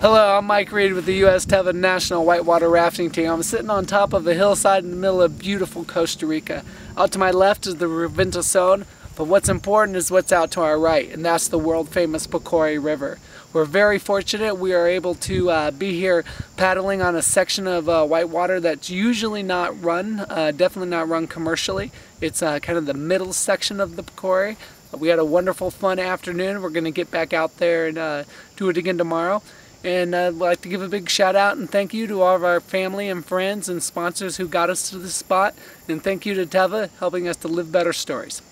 Hello, I'm Mike Reed with the U.S. Teva National Whitewater Rafting Team. I'm sitting on top of a hillside in the middle of beautiful Costa Rica. Out to my left is the Zone, but what's important is what's out to our right, and that's the world-famous Pacuare River. We're very fortunate we are able to be here paddling on a section of whitewater that's usually not run, definitely not run commercially. It's kind of the middle section of the Pacuare. We had a wonderful, fun afternoon. We're going to get back out there and do it again tomorrow. And I'd like to give a big shout out and thank you to all of our family and friends and sponsors who got us to this spot. And thank you to Teva helping us to live better stories.